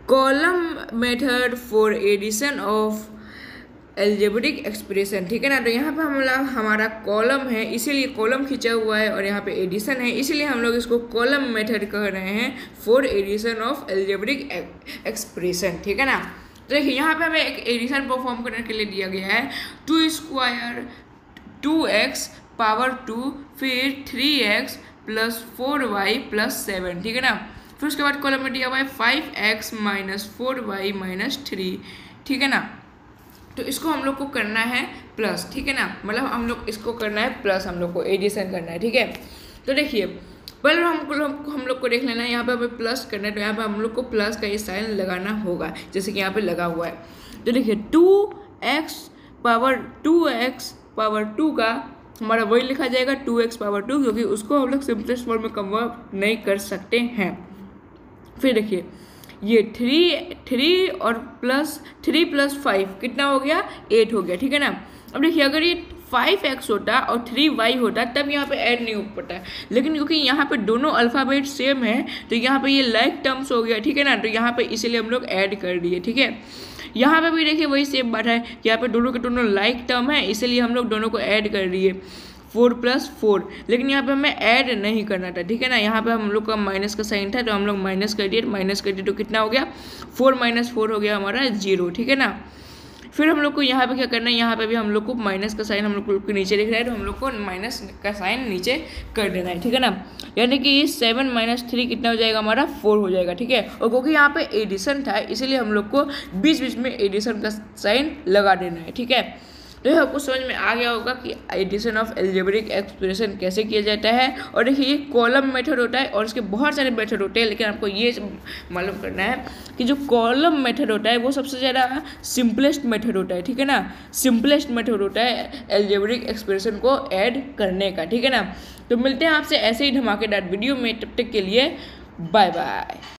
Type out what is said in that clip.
Column method for addition of algebraic expression, ठीक है ना। तो यहाँ पे हमारा कॉलम है इसीलिए कॉलम खींचा हुआ है, और यहाँ पे एडिशन है इसीलिए हम लोग इसको कॉलम मेथड कह रहे हैं for addition of algebraic expression, ठीक है ना। तो देखिए यहाँ पे हमें एक एडिशन परफॉर्म करने के लिए दिया गया है 2² 2x पावर 2 फिर 3x प्लस 4y प्लस 7, ठीक है ना। फिर उसके बाद कॉलम में दिया हुआ है 5x माइनस 4y माइनस 3, ठीक है ना। तो इसको हम लोग को करना है प्लस, ठीक है ना, मतलब हम लोग इसको करना है प्लस, हम लोग को एडिशन करना है, ठीक है। तो देखिए पहले हम लोग को देख लेना है, यहाँ पे हमें प्लस करना है, तो यहाँ पे हम लोग को प्लस का ये साइन लगाना होगा, जैसे कि यहाँ पे लगा हुआ है। तो देखिए 2x पावर 2 का हमारा वही लिखा जाएगा 2x पावर 2, क्योंकि उसको हम लोग सिंपलेस्ट फॉर्म में कन्वर्ट नहीं कर सकते हैं। फिर देखिए ये 3 और प्लस 3 प्लस 5 कितना हो गया 8 हो गया, ठीक है ना। अब देखिए अगर ये 5x होता और 3y होता तब यहाँ पे ऐड नहीं हो पाता, लेकिन क्योंकि यहाँ पे दोनों अल्फ़ाबेट सेम है तो यहाँ पे ये लाइक टर्म्स हो गया, ठीक है ना। तो यहाँ पे इसीलिए हम लोग ऐड कर दिए, ठीक है। यहाँ पे भी देखिए वही सेम बात है, यहाँ पे दोनों के दोनों लाइक टर्म है इसीलिए हम लोग दोनों को ऐड कर दिए 4 + 4, लेकिन यहाँ पे हमें ऐड नहीं करना था, ठीक है ना। यहाँ पे हम लोग का माइनस का साइन था तो हम लोग माइनस कर दिए तो कितना हो गया 4 - 4 हो गया हमारा 0, ठीक है ना। फिर हम लोग को यहाँ पे क्या करना है, यहाँ पे भी हम लोग को माइनस का साइन हम लोग को नीचे दिख रहा है तो हम लोग को माइनस का साइन नीचे कर देना है, ठीक है ना। यानी कि 7 - 3 कितना हो जाएगा हमारा 4 हो जाएगा, ठीक है। और क्योंकि यहाँ पे एडिशन था इसीलिए हम लोग को बीच बीच में एडिशन का साइन लगा देना है, ठीक है। तो यह आपको समझ में आ गया होगा कि एडिशन ऑफ एल्जेब्रिक एक्सप्रेशन कैसे किया जाता है। और देखिए ये कॉलम मेथड होता है और इसके बहुत सारे मेथड होते हैं, लेकिन आपको ये मालूम करना है कि जो कॉलम मेथड होता है वो सबसे ज़्यादा सिंपलेस्ट मेथड होता है, ठीक है ना। सिंपलेस्ट मेथड होता है एल्जेब्रिक एक्सप्रेशन को ऐड करने का, ठीक है ना। तो मिलते हैं आपसे ऐसे ही धमाकेदार वीडियो में, तब तक के लिए बाय बाय।